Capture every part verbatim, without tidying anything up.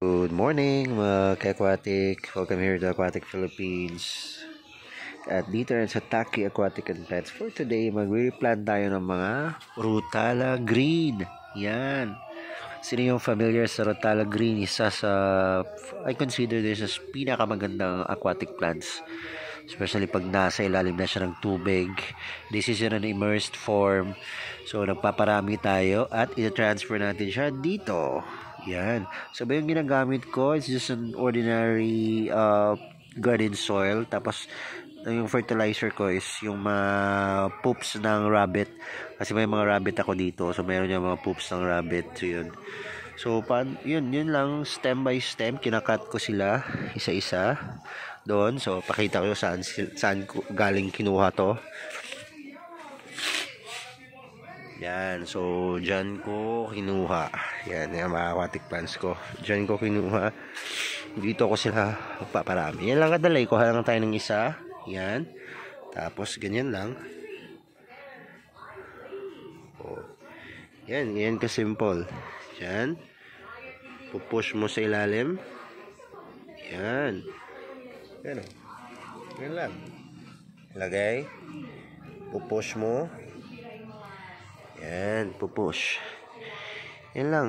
Good morning mga ka-aquatic. Welcome here to Aquatic Philippines. At dito rin sa Taki Aquatic and Pets. For today, mag-replant tayo ng mga Rutala Green. Yan. Sino yung familiar sa Rutala Green? Isa sa, I consider this as pinakamagandang aquatic plants. Especially pag nasa ilalim na siya ng tubig. This is in an immersed form. So, nagpaparami tayo at i-transfer natin siya dito. Yan. So, ba yung ginagamit ko? It's just an ordinary uh, garden soil. Tapos, yung fertilizer ko is yung mga poops ng rabbit. Kasi may mga rabbit ako dito. So, meron yung mga poops ng rabbit. So, yun. So, pan, yun, yun lang. Stem by stem. Kinakat ko sila. Isa-isa. Doon. So, pakita ko saan, saan galing kinuha to. Yan. So, dyan ko kinuha. Yan. Yung mga aquatic plants ko. Dyan ko kinuha. Dito ko sila paparami. Yan lang kadalay. Kuha lang tayo ng isa. Yan. Tapos, ganyan lang. Oh. Yan. Yan ka simple. Yan. Pupush mo sa ilalim. Yan. Yan o. Yan lang. Lagay. Pupush mo. Yan. Pupush. Yan lang.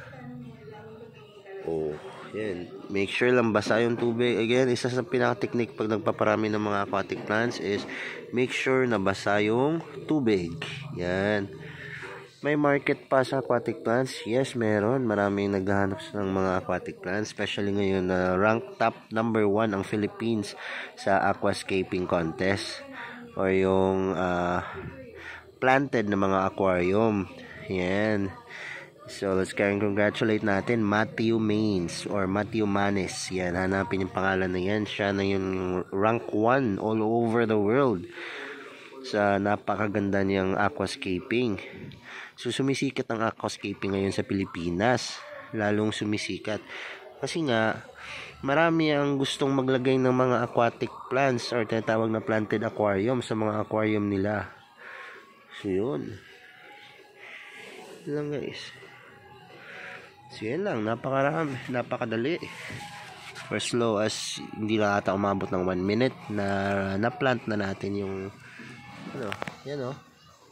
Oh. Yan. Make sure lang basa yung tubig. Again, isa sa pinaka-technique pag nagpaparami ng mga aquatic plants is make sure na basa yung tubig. Yan. May market pa sa aquatic plants? Yes, meron. Maraming naghahanap ng mga aquatic plants. Especially ngayon na uh, rank top number one ang Philippines sa aquascaping contest. Or yung uh, planted na mga aquarium. Yan. So, let's go and congratulate natin Matthew Maines or Matthew Manes. Yan, hanapin yung pangalan na yan. Siya na yung rank one all over the world sa napakaganda niyang aquascaping. So, sumisikat ang aquascaping ngayon sa Pilipinas. Lalong sumisikat. Kasi nga, marami ang gustong maglagay ng mga aquatic plants or tinatawag na planted aquarium sa mga aquarium nila. So, yun. Yun lang guys. So, yan lang. Napakarami. Napakadali. For as low as hindi lang ata umabot ng one minute na na-plant na natin yung ano, yan o. Oh.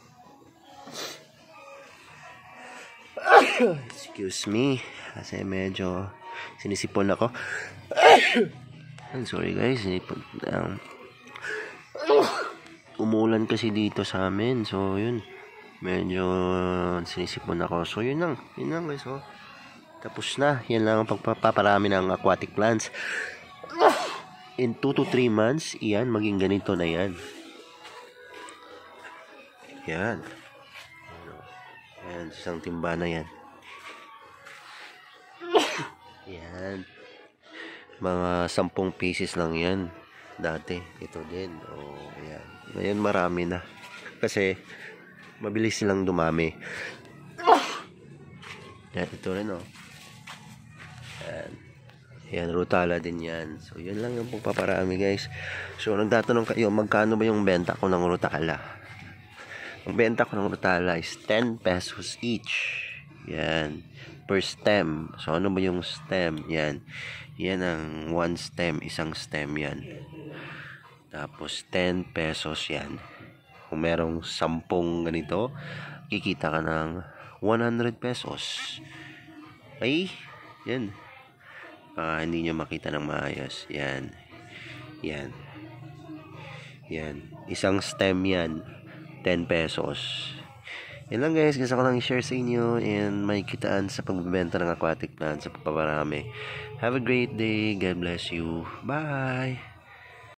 Excuse me. Kasi medyo sinisipon ako. I'm sorry guys. Um, umuulan kasi dito sa amin. So, yun. Medyo sinisipon ako. So, yun lang. Yun lang guys. Oh. Tapos na. Yan lang ang pagpaparami ng aquatic plants. In two to three months, iyan, maging ganito na yan. Yan. Yan. Isang timba na yan. Yan. Mga sampung pieces lang yan. Dati. Ito din. Oh, yan. Ngayon marami na. Kasi, mabilis silang dumami. Yan. Ito rin, oh. Yan. Yan. Rutala din yan. So, yan lang yung pagpaparami, guys. So, nagtatanong kayo, magkano ba yung benta ko ng rutala? Ang benta ko ng rutala is ten pesos each. Yan. Per stem. So, ano ba yung stem? Yan. Yan ang one stem. Isang stem yan. Tapos, ten pesos yan. Kung merong sampung ganito, kikita ka ng one hundred pesos. Ay, yan. Baka hindi nyo makita ng maayos. Yan. Yan. Yan. Isang stem yan. ten pesos. Yan lang guys, gusto ko lang i-share sa inyo and may kitaan sa pagbebenta ng aquatic plants sa pagpaparami. Have a great day. God bless you. Bye!